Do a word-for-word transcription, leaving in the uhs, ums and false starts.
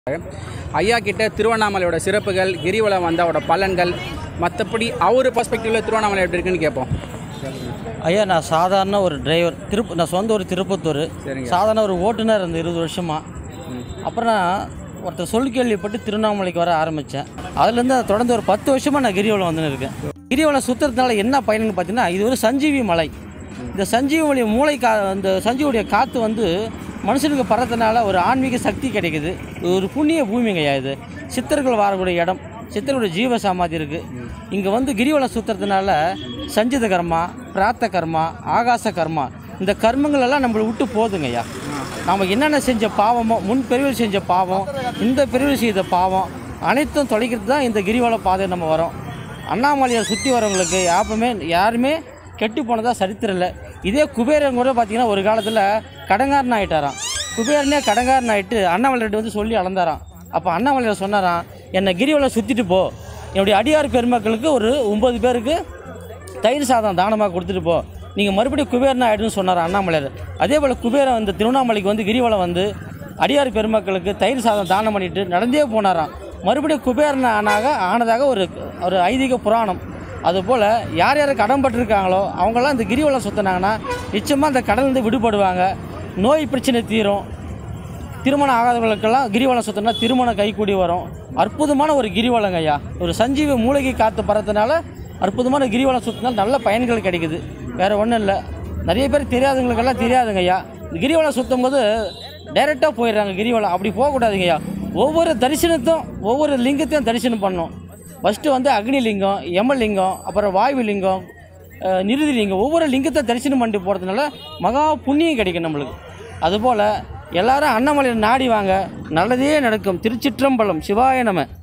ஐயா கிட்ட திருவண்ணாமலையோட சிறப்புகள், கிரிவலம் வந்தோட பலன்கள், மற்றபடி அவர் பர்ஸ்பெக்டிவில் திருவண்ணாமலை எப்படி இருக்குன்னு கேட்போம். ஐயா, நான் சாதாரண ஒரு டிரைவர், திருப்ப நான் சொந்த ஒரு திருப்பத்தூர், சாதாரண ஒரு ஓட்டுநர் இருந்த இருபது வருஷமாக. அப்புறம் நான் ஒருத்தர் சொல்லி கேள்விப்பட்டு திருவண்ணாமலைக்கு வர ஆரம்பித்தேன். அதுலேருந்து தொடர்ந்து ஒரு பத்து வருஷமாக நான் கிரிவலம் வந்துன்னு இருக்கேன். கிரிவலம் சுற்றுறதுனால என்ன பயனுன்னு பார்த்தீங்கன்னா, இது ஒரு சஞ்சீவி மலை. இந்த சஞ்சீவி மூளை கா இந்த சஞ்சீவுடைய காற்று வந்து மனுஷனுக்கு பறதுனால ஒரு ஆன்மீக சக்தி கிடைக்குது. ஒரு புண்ணிய பூமிங்கய்யா இது. சித்தர்கள் வாழக்கூடிய இடம், சித்தர்களுடைய ஜீவ சமாதி இருக்குது. இங்கே வந்து கிரிவலம் சுற்றுறதுனால சஞ்சித கர்மா, பிராத்த கர்மா, ஆகாச கர்மா, இந்த கர்மங்கள் எல்லாம் நம்மளை விட்டு போதுங்கய்யா. நம்ம என்னென்ன செஞ்ச பாவமோ, முன் பிரிவில் செஞ்ச பாவம், இந்த பிரிவில் செய்த பாவம் அனைத்தும் தொலைக்கிறது தான் இந்த கிரிவல பாதை நம்ம வரோம். அண்ணாமலையை சுற்றி வரவங்களுக்கு யாருமே யாருமே கெட்டு போனதாக சரித்திரம் இல்லை. இதே குபேரன் கூட பார்த்தீங்கன்னா ஒரு காலத்தில் கடங்காரன் ஆகிட்டாராம். குபேரனே கடங்காரன் ஆகிட்டு அண்ணாமலை ரெட்டு வந்து சொல்லி அளந்தாராம். அப்போ அண்ணாமலையில் சொன்னாராம், என்னை கிரிவலம் சுற்றிட்டு போ, என்னுடைய அடியார் பெருமக்களுக்கு ஒரு ஒம்பது பேருக்கு தயிர் சாதம் தானமாக கொடுத்துட்டு போ, நீங்கள் மறுபடியும் குபேரன் ஆகிடுன்னு சொன்னார் அண்ணாமலையார். அதே போல் குபேரன் வந்து திருவண்ணாமலைக்கு வந்து கிரிவலம் வந்து அடியார் பெருமக்களுக்கு தயிர் சாதம் தானம் பண்ணிட்டு நடந்தே போனாராம். மறுபடியும் குபேரன் ஆனாக ஆனதாக ஒரு ஒரு ஐதீக புராணம். அதுபோல் யார் யார் கடன் பட்டிருக்காங்களோ அவங்களாம் இந்த கிரிவலம் சுற்றினாங்கன்னா நிச்சயமாக அந்த கடலேருந்து விடுபடுவாங்க, நோய் பிரச்சனை தீரும். திருமணம் ஆகாதவர்களுக்கெல்லாம் கிரிவலம் சுற்றினா திருமணம் கைக்கூடி வரும். அற்புதமான ஒரு கிரிவலங்க ஐயா. ஒரு சஞ்சீவ மூலிகை காற்று பறதுனால அற்புதமான கிரிவலம் சுற்றினால் நல்ல பயன்கள் கிடைக்குது. வேறு ஒன்றும் இல்லை. நிறைய பேர் தெரியாதவங்களுக்கெல்லாம் தெரியாதுங்க ஐயா. இந்த கிரிவலம் சுற்றும் போது டைரெக்டாக போயிடுறாங்க கிரிவலம். அப்படி போகக்கூடாதுங்க ஐயா. ஒவ்வொரு தரிசனத்தும் ஒவ்வொரு லிங்கத்தையும் தரிசனம் பண்ணணும். ஃபஸ்ட்டு வந்து அக்னி லிங்கம், யமலிங்கம், அப்புறம் வாயு லிங்கம், நிருதி லிங்கம், ஒவ்வொரு லிங்கத்தை தரிசனம் பண்ணிட்டு போகிறதுனால மகா புண்ணியம் கிடைக்கும் நம்மளுக்கு. அதுபோல் எல்லாரும் அண்ணாமலையை நாடி வாங்க, நல்லதே நடக்கும். திருச்சிற்றம்பலம். சிவாய நம.